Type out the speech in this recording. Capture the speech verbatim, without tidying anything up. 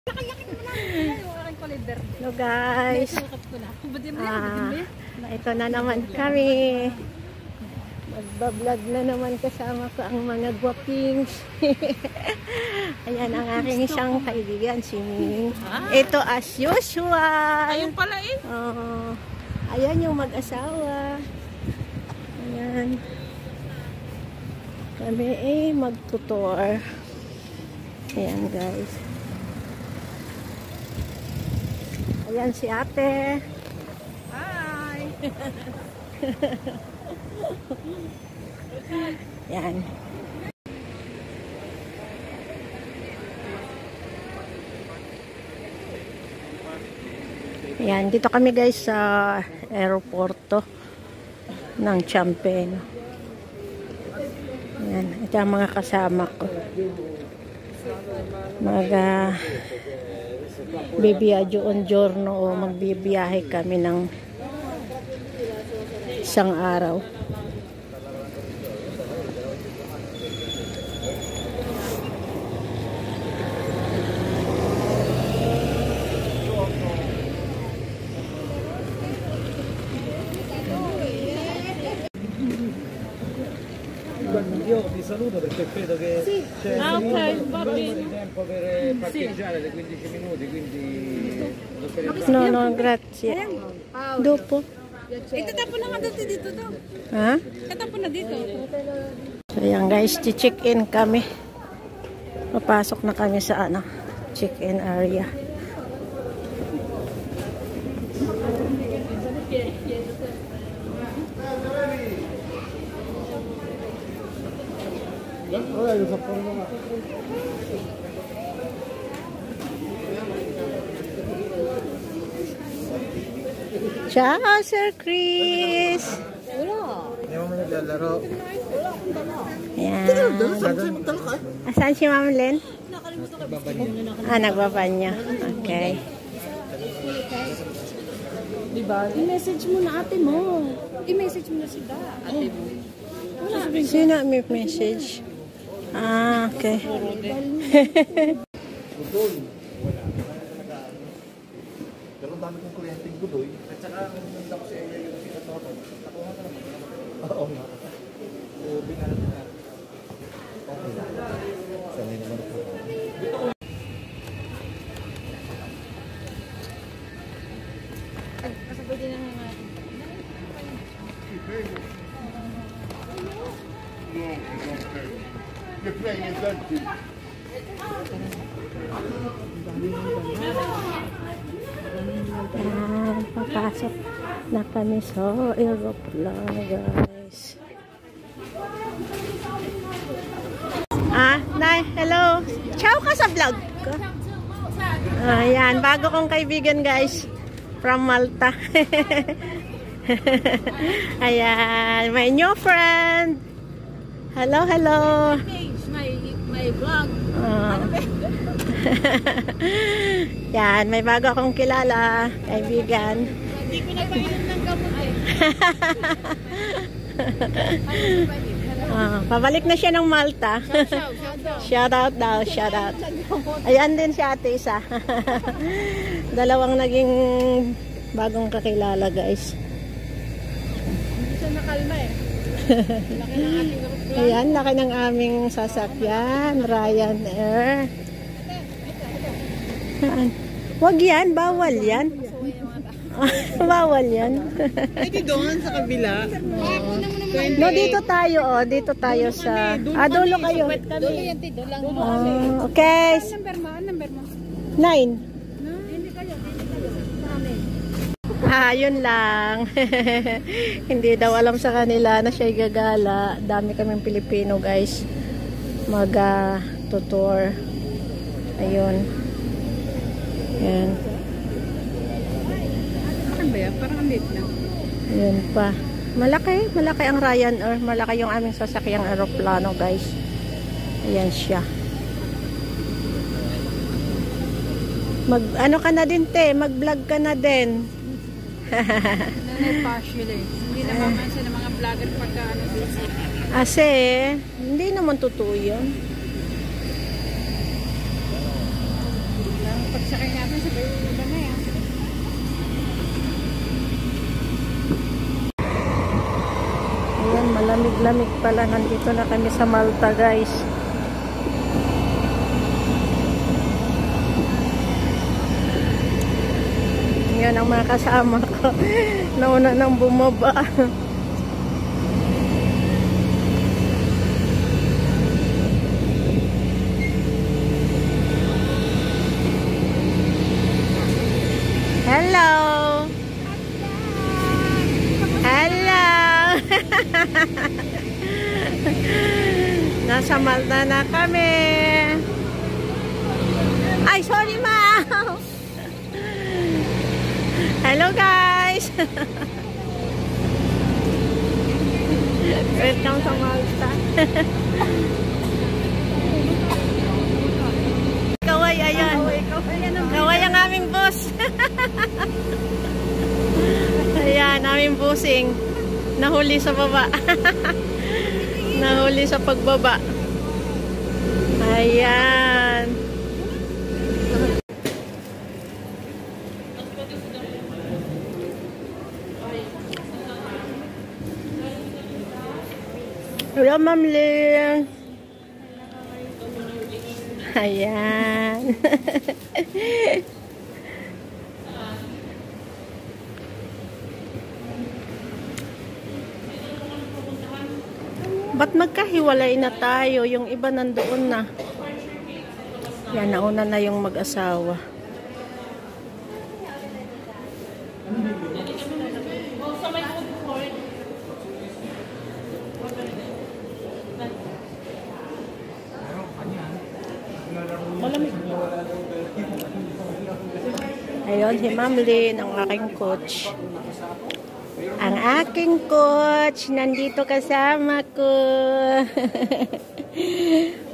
Hello guys. Ah, ito na naman kami. Magbablog na naman kasama ko ang mga gwapings. Ayan ang aking isang kaibigan, si Ming. Ito as usual. Ayun pala eh. Oh, ayan yung mag-asawa. Ayan. Kami eh magtutor. Ayan guys. Ayan si ate. Hi. Yan. Yan, dito kami guys sa aeroporto ng Champaign. Yan, ito ang mga kasama ko. Mag uh, bibiyadyo on giorno o magbibiyahe kami ng isang araw. Io vi saluto perché credo che sì. c'è ah, okay, va bene. tempo per parcheggiare sì. Le quindici minuti, quindi no, no, grazie. Dopo. Eh, tatapon na nga dito dito daw. Ha? Tatapon na dito. So yan guys, check-in kami. Papasok na kami sa ano, check-in area. Ciao, Sir Chris! Hindi mo naglalaro. Yan. Asan si Ma'am Len? Ah, nagbabanyo. Okay. Diba? I-message mo na ate mo. I-message mo na si da. Ate mo. Sino may message? Ah, okay. Pero dami kong kuryenteng guloy. At saka nagpunta ko sa area yung pinatoto. Nakuha ka naman. Oo nga. So, binalat na. Okay. Sanay naman po. Kasabay din ang mga... You're playing a dirty. Yan, papasok na kami sa aeroplano guys. Ah, Nay, hello. Ciao ka sa vlog ko. Ayan, bago kong kaibigan guys. From Malta. Ayan, my new friend. Hello, hello. My, my vlog. Oh. Yan, may bago akong kilala, kaibigan. Hindi ko na painom ng gamot eh. Oh, pabalik na siya ng Malta. Shout out daw, shout out. Ayan din si ate isa. Dalawang naging bagong kakilala guys. Hindi siya nakalma eh. Laki ng ating Ayan, laki ng aming sasakyan, Ryanair. Wag yan, bawal yan. Bawal yan. Pwede doon sa kabila. No, dito tayo, oh. Dito tayo sa... Ah, dulo kayo. Dulo yan, dulo lang. Oh, okay. Number mo, number mo. Nine. Hindi kayo, hindi kayo. Ah, yun lang. Hindi daw alam sa kanila na siya'y gagala. Dami kaming Pilipino, guys. Mag-tutor. Ayun. Yan. Parang ba yan? Parang ambit na. Yun pa. Malaki. Malaki ang Ryanair. Malaki yung aming sasakyang aeroplano, guys. Ayan siya. Mag, ano ka na din, te? Mag-vlog ka na din. Nanay partially. Hindi namamansin ng mga vlogger pagka ano busy. Kasi, hindi naman totoo yun. Pag Lamig pala, nandito na kami sa Malta, guys. Yan ang mga kasama ko. Nauna nang bumaba. Hello! Hello! Nasa Malta na kami. Ay, sorry, ma'am! Hello, guys! Welcome sa Malta. Kaway, ayan. Kaway ang aming boss. Ayan, aming bossing. Nahuli sa baba. Nahuli sa pagbaba. Ayan. Hello, Ma'am Ling. Ayan. Ba't magkahiwalay na tayo? Yung iba nandoon na. Yan, nauna na yung mag-asawa. Ayun, si Ma'am Lynn, ang aking coach. Ang aking coach, nandito kasama ko.